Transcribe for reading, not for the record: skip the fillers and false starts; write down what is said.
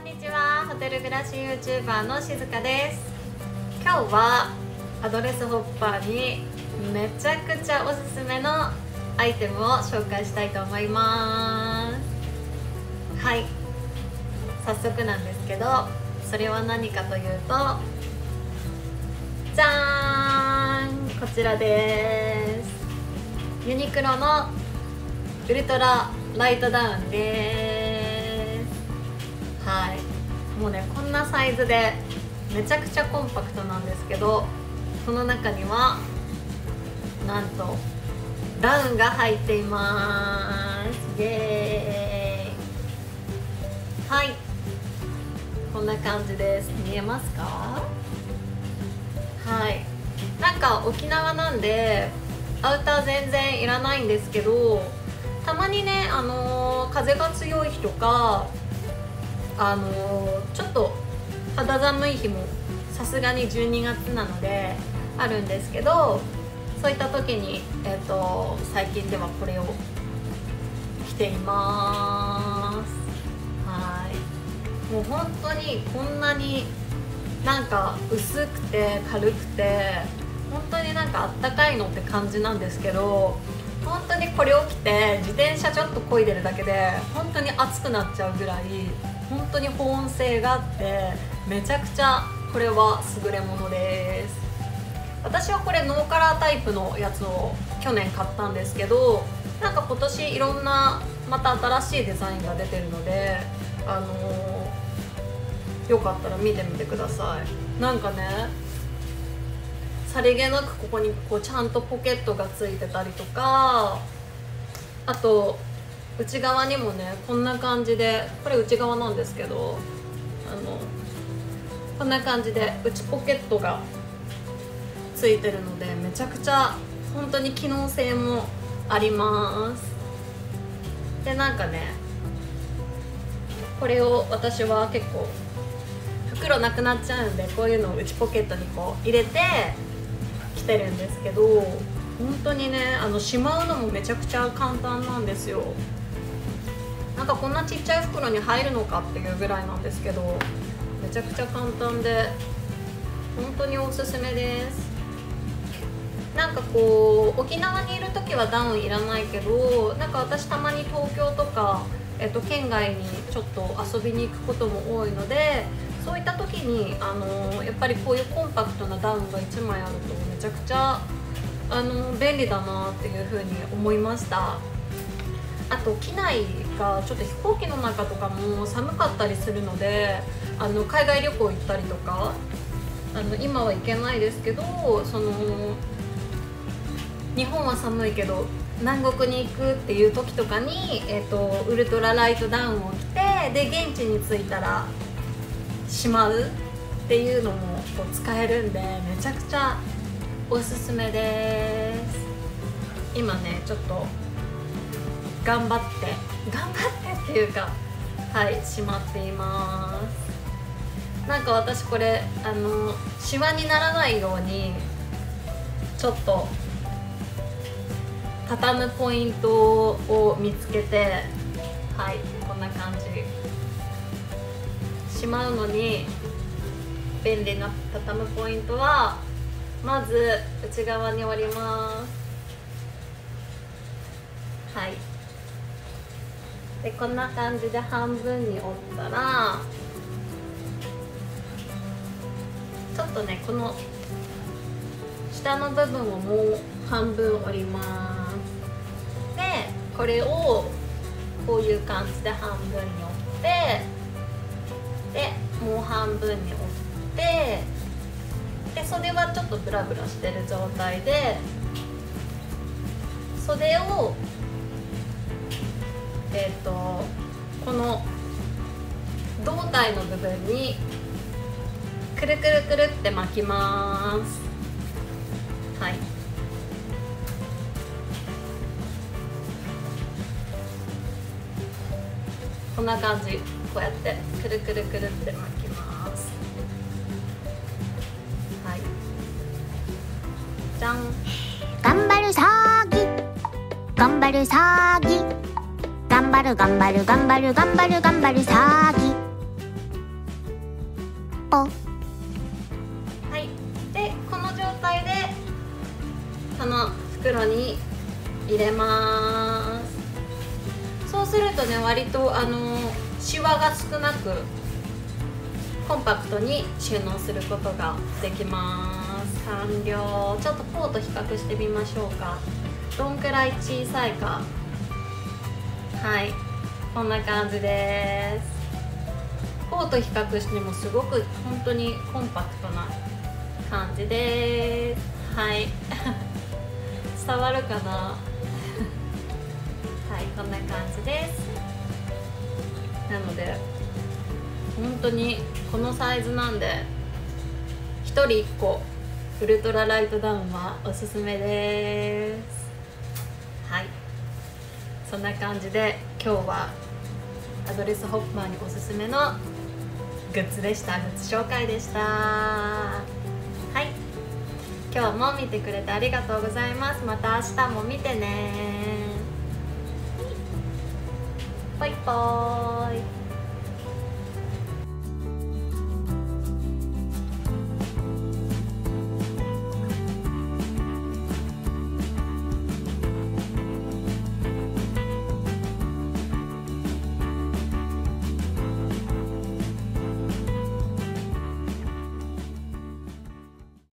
にちは、ホテル暮らし YouTuber のしずかです。今日はアドレスホッパーにめちゃくちゃおすすめのアイテムを紹介したいと思います。はい、早速なんですけど、それは何かというと、じゃーん、こちらです。ユニクロのウルトラライトダウンです。はい、もうね、こんなサイズでめちゃくちゃコンパクトなんですけど、この中にはなんとダウンが入っています。イエーイ。はい、こんな感じです。見えますか？はい、なんか沖縄なんでアウター全然いらないんですけど、たまにね、風が強い日とか、ちょっと肌寒い日もさすがに12月なのであるんですけど、そういった時に、最近ではこれを着ています。はい、もう本当にこんなになんか薄くて軽くて、本当になんかあったかいのって感じなんですけど、本当にこれを着て自転車ちょっと漕いでるだけで本当に暑くなっちゃうぐらい、本当に保温性があってめちゃくちゃこれは優れものです。私はこれノーカラータイプのやつを去年買ったんですけど、なんか今年いろんなまた新しいデザインが出てるので、よかったら見てみてください。なんかね、さりげなくここにこうちゃんとポケットがついてたりとか、あと内側にもね、こんな感じで、これ内側なんですけど、こんな感じで内ポケットがついてるので、めちゃくちゃ本当に機能性もあります。で、なんかね、これを私は結構袋なくなっちゃうんで、こういうのを内ポケットにこう入れて着てるんですけど、本当にね、しまうのもめちゃくちゃ簡単なんですよ。なんかこんなちっちゃい袋に入るのかっていうぐらいなんですけど、めちゃくちゃ簡単で本当におすすめです。なんかこう沖縄にいる時はダウンいらないけど、なんか私たまに東京とか、県外にちょっと遊びに行くことも多いので、そういった時にやっぱりこういうコンパクトなダウンが1枚あるとめちゃくちゃ便利だなっていう風に思いました。あと機内がちょっと飛行機の中とかも寒かったりするので、海外旅行行ったりとか、今は行けないですけど、日本は寒いけど南国に行くっていう時とかに、ウルトラライトダウンを着て、で現地に着いたらしまうっていうのもこう使えるんで、めちゃくちゃおすすめです。今ね、ちょっと頑張ってっていうか、はい、しまっています。なんか私これシワにならないようにちょっと畳むポイントを見つけて、はい、こんな感じ。しまうのに便利な畳むポイントは、まず内側に折ります。はい、でこんな感じで半分に折ったら、ちょっとね、この下の部分をもう半分折ります。でこれをこういう感じで半分に折って、でもう半分に折って、で袖はちょっとブラブラしてる状態で、袖をこの胴体の部分にくるくるくるって巻きます。はい、こんな感じ、こうやってくるくるくるって巻きます。はい、じゃん。 頑張るさーぎ、頑張るさーぎ、頑張る頑張る頑張る頑張る頑張るさーぎ。 ポ。 はい、でこの状態でこの袋に入れます。そうするとね、割とシワが少なくコンパクトに収納することができます。完了。ちょっとポーと比較してみましょうか。どんくらい小さいか。はい、こんな感じです。ポーと比較してもすごく本当にコンパクトな感じです。はい伝わるかなはい、こんな感じです。なので本当にこのサイズなんで1人1個ウルトラライトダウンはおすすめです。はい、そんな感じで今日はアドレスホッパーにおすすめのグッズでした。グッズ紹介でした。はい、今日も見てくれてありがとうございます。また明日も見てね。バイバーイ。